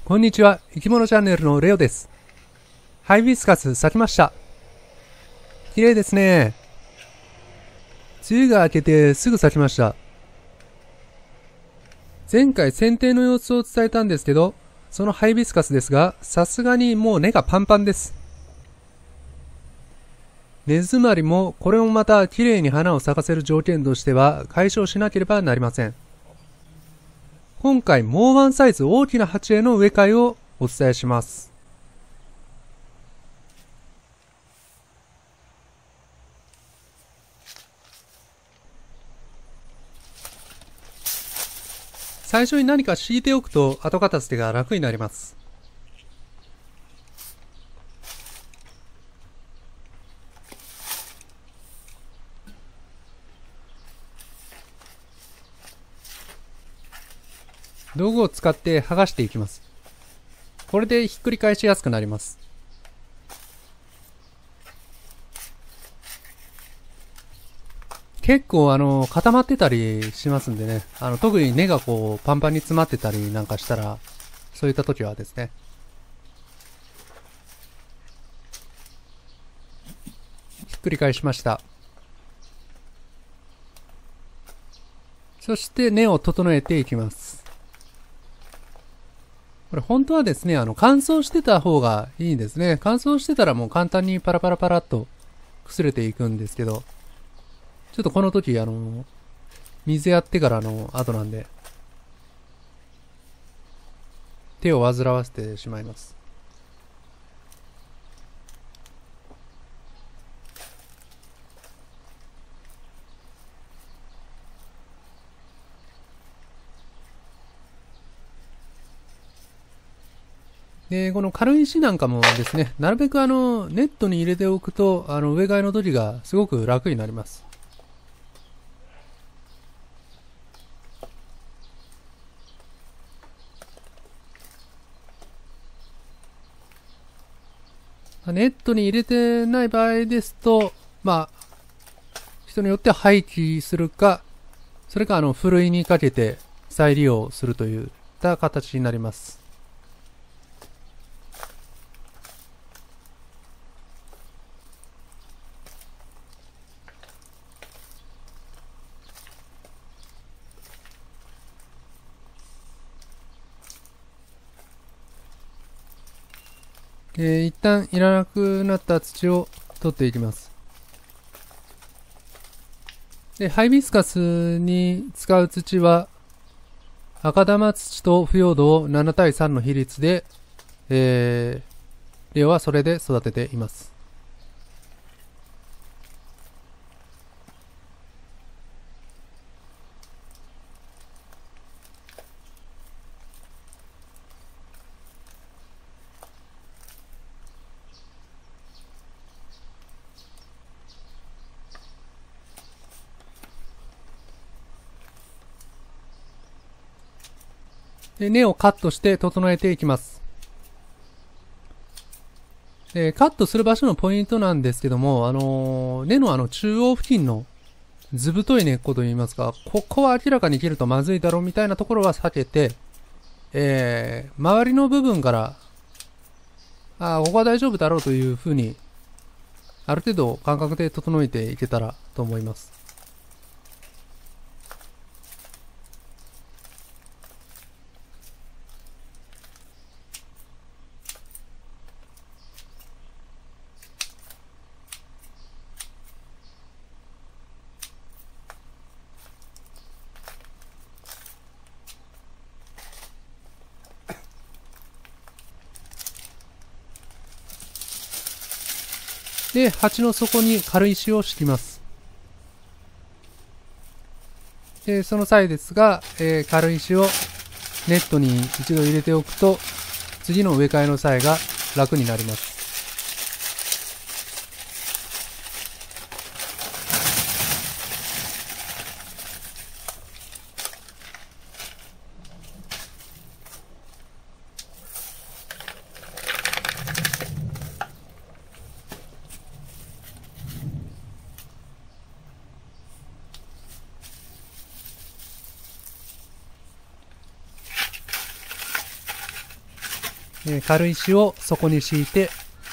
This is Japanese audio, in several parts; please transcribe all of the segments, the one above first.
こんにちは、生き物チャンネルのレオです。ハイビスカス咲きました。綺麗ですね。梅雨が明けてすぐ咲きました。前回剪定の様子を伝えたんですけど、そのハイビスカスですが、さすがにもう根がパンパンです。根詰まりもこれもまた綺麗に花を咲かせる条件としては解消しなければなりません。今回もうワンサイズ大きな鉢への植え替えをお伝えします。最初に何か敷いておくと後片付けが楽になります。道具を使って剥がしていきます。これでひっくり返しやすくなります。結構固まってたりしますんでね、特に根がこうパンパンに詰まってたりなんかしたら、そういった時はですね、ひっくり返しました。そして根を整えていきます。これ本当はですね、乾燥してた方がいいんですね。乾燥してたらもう簡単にパラパラパラっと崩れていくんですけど、ちょっとこの時水やってからの後なんで、手を煩わせてしまいます。で、この軽石なんかもですね、なるべくネットに入れておくと、植え替えの時がすごく楽になります。ネットに入れてない場合ですと、まあ、人によっては廃棄するか、それかふるいにかけて再利用するといった形になります。一旦いらなくなった土を取っていきます。で、ハイビスカスに使う土は、赤玉土と腐葉土を7対3の比率で、レオはそれで育てています。で、根をカットして整えていきます。で、カットする場所のポイントなんですけども、根の中央付近のずぶとい根っこといいますか、ここは明らかに切るとまずいだろうみたいなところは避けて、周りの部分から、ここは大丈夫だろうというふうに、ある程度感覚で整えていけたらと思います。で、鉢の底に軽石を敷きます。で、その際ですが、軽石をネットに一度入れておくと、次の植え替えの際が楽になります。 軽石を底に敷いて、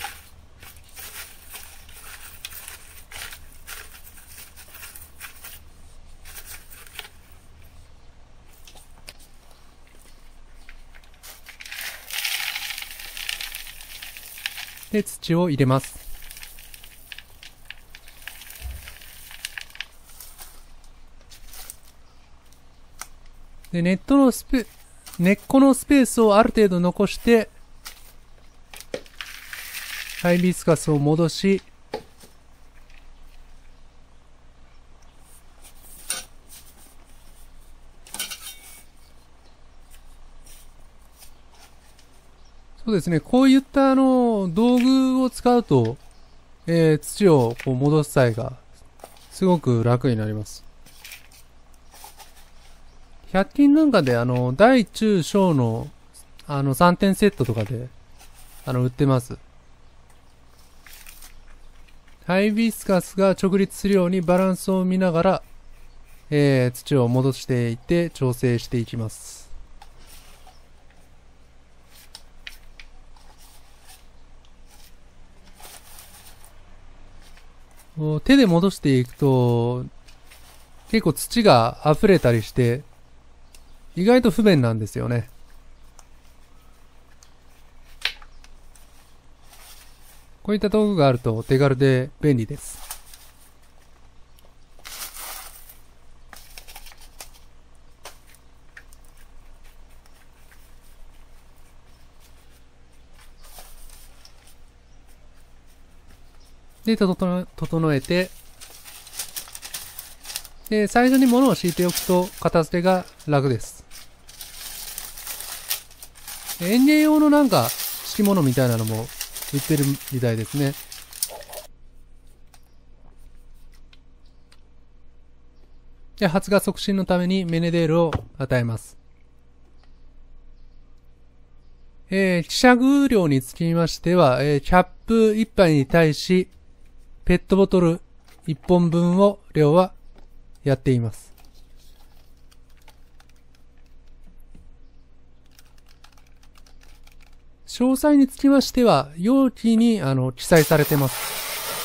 で、土を入れます。で、根っこのスペースをある程度残して、ハイビスカスを戻し、そうですね、こういった道具を使うと、土をこう戻す際がすごく楽になります。100均なんかで大中小の3点セットとかで売ってます。ハイビスカスが直立するようにバランスを見ながら、土を戻していって調整していきます。手で戻していくと結構土が溢れたりして意外と不便なんですよね。こういった道具があると手軽で便利です。で、整えて、で、最初に物を敷いておくと片付けが楽です。園芸用のなんか敷物みたいなのも売ってるみたいですね。で、発芽促進のためにメネデールを与えます。希釈量につきましては、キャップ1杯に対し、ペットボトル1本分を量はやっています。詳細につきましては、容器に記載されてます。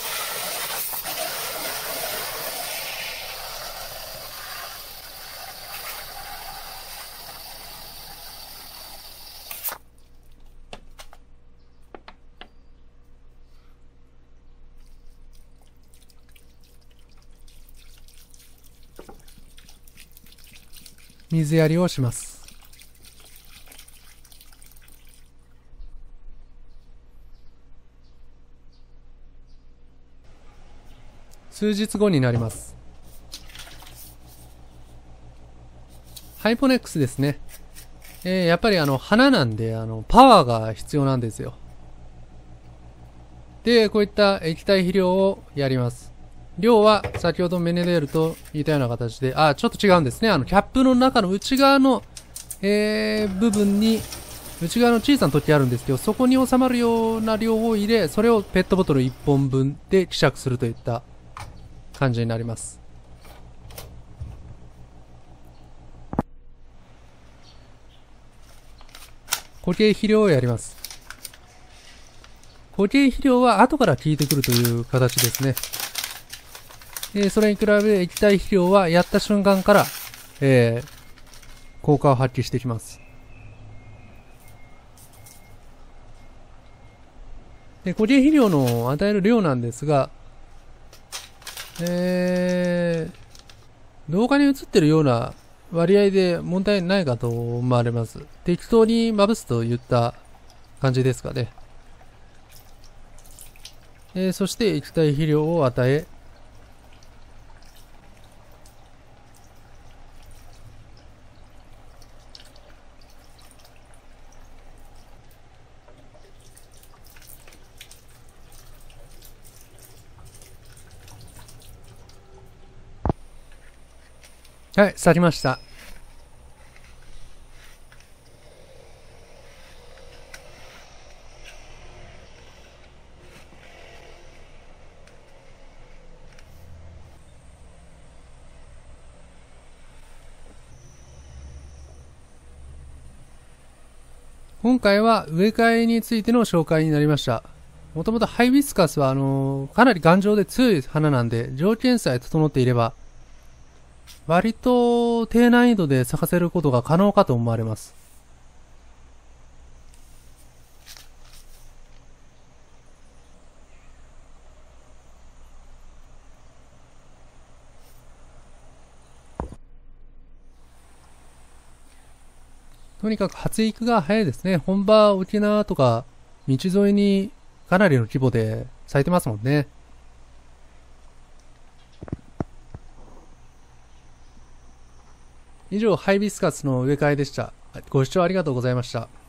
水やりをします。数日後になります。ハイポネックスですね。やっぱり花なんでパワーが必要なんですよ。で、こういった液体肥料をやります。量は先ほどメネデールと似たような形で、ちょっと違うんですね。キャップの中の内側の、部分に、内側の小さな突起あるんですけど、そこに収まるような量を入れ、それをペットボトル1本分で希釈するといった感じになります。固形肥料をやります。固形肥料は後から効いてくるという形ですね。それに比べ液体肥料はやった瞬間から、効果を発揮してきます。で、固形肥料の与える量なんですが、動画に映ってるような割合で問題ないかと思われます。適当にまぶすといった感じですかね。そして液体肥料を与え、はい、去りました。 今回は植え替えについての紹介になりました。もともとハイビスカスはかなり頑丈で強い花なんで、条件さえ整っていれば、割と低難易度で咲かせることが可能かと思われます。とにかく発育が早いですね。本場沖縄とか道沿いにかなりの規模で咲いてますもんね。以上、ハイビスカスの植え替えでした。ご視聴ありがとうございました。